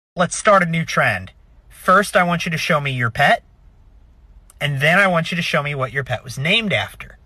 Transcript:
Let's start a new trend. First, I want you to show me your pet, and then I want you to show me what your pet was named after.